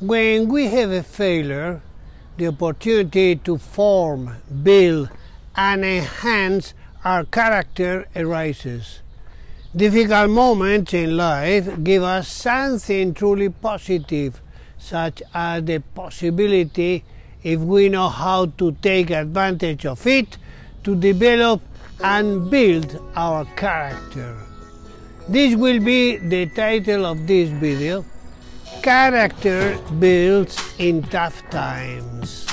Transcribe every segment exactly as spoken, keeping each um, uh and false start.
When we have a failure, the opportunity to form, build, and enhance our character arises. Difficult moments in life give us something truly positive, such as the possibility, if we know how to take advantage of it, to develop and build our character. This will be the title of this video: Character Built in Tough Times.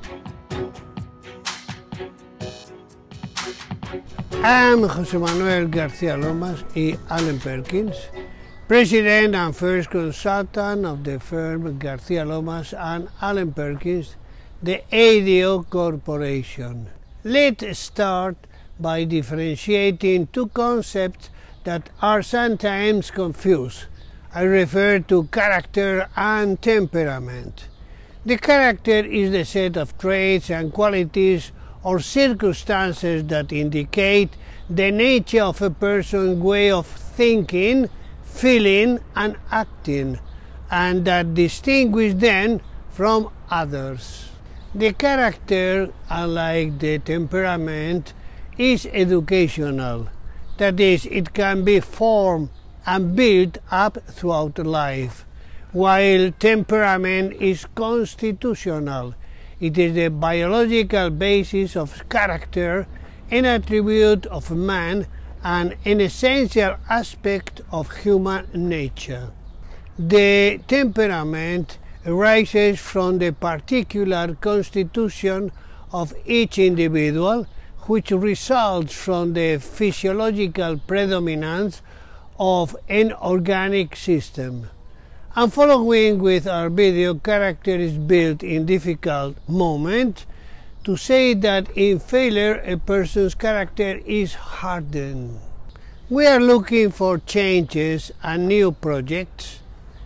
I'm José Manuel García Lomas y Alan Perkins, President and first consultant of the firm García Lomas and Alan Perkins, the A D O Corporation. Let's start by differentiating two concepts that are sometimes confused. I refer to character and temperament. The character is the set of traits and qualities or circumstances that indicate the nature of a person's way of thinking, feeling, and acting, and that distinguish them from others. The character, unlike the temperament, is educational. That is, it can be formed and built up throughout life, while temperament is constitutional. It is the biological basis of character, an attribute of man, and an essential aspect of human nature. The temperament arises from the particular constitution of each individual, which results from the physiological predominance of an organic system. And following with our video, Character is Built in Difficult Moments, to say that in failure a person's character is hardened. We are looking for changes and new projects.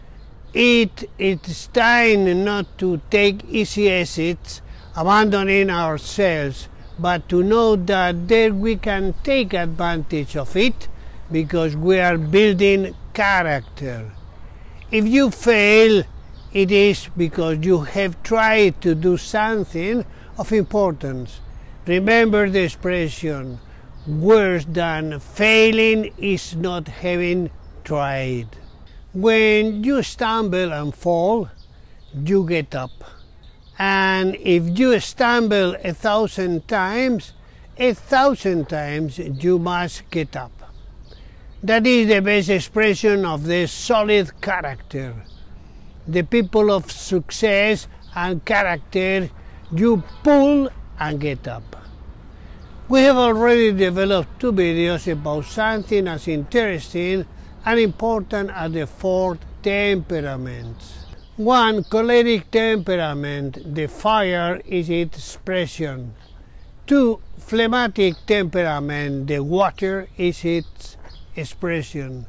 It is time not to take easy exits, abandoning ourselves, but to know that there we can take advantage of it because we are building character. If you fail, it is because you have tried to do something of importance. Remember the expression, worse than failing is not having tried. When you stumble and fall, you get up. And if you stumble a thousand times, a thousand times you must get up. That is the best expression of the solid character. The people of success and character, you pull and get up. We have already developed two videos about something as interesting and important as the four temperaments. One, choleric temperament, the fire is its expression. Two, phlegmatic temperament, the water is its expression.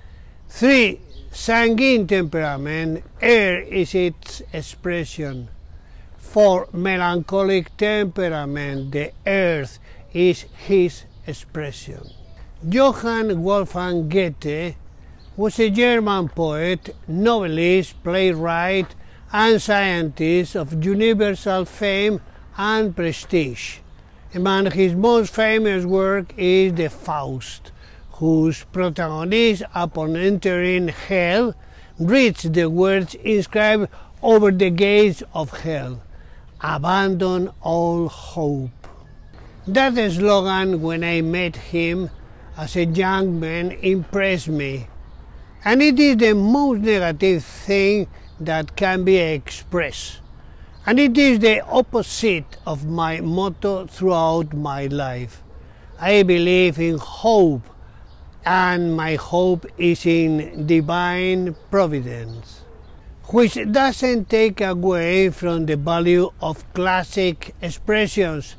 Three, sanguine temperament, air is its expression. Four, melancholic temperament, the earth is his expression. Johann Wolfgang Goethe was a German poet, novelist, playwright, and scientist of universal fame and prestige. Among his most famous work is the Faust, whose protagonist, upon entering hell, reads the words inscribed over the gates of hell: "Abandon all hope." That slogan, when I met him as a young man, impressed me, and it is the most negative thing that can be expressed, and it is the opposite of my motto throughout my life. I believe in hope, and my hope is in divine providence, which doesn't take away from the value of classic expressions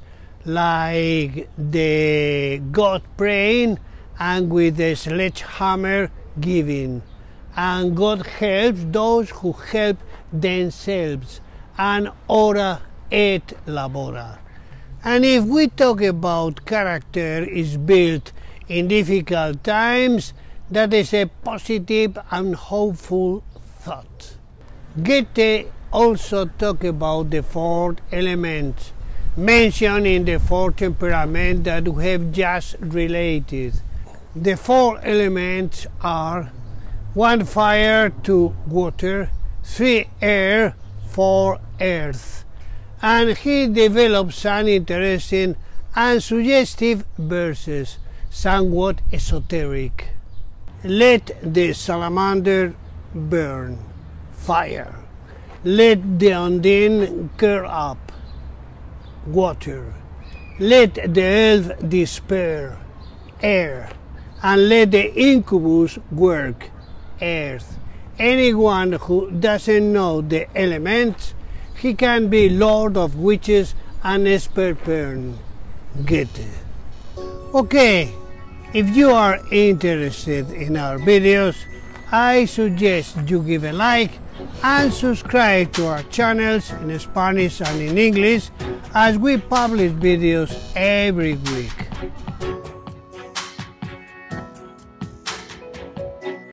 like the God praying and with the sledgehammer giving, and God helps those who help themselves, and ora et labora. And if we talk about character is built in difficult times, that is a positive and hopeful thought. Goethe also talked about the four elements mentioned in the four temperaments that we have just related. The four elements are one fire, two water, three air, four earth. And he developed some interesting and suggestive verses, somewhat esoteric. Let the salamander burn, fire. Let the undine curl up, water. Let the elf despair, air. And let the incubus work, earth. Anyone who doesn't know the elements, he can be lord of witches and esperpern. Goethe. Okay, if you are interested in our videos, I suggest you give a like and subscribe to our channels in Spanish and in English, as we publish videos every week.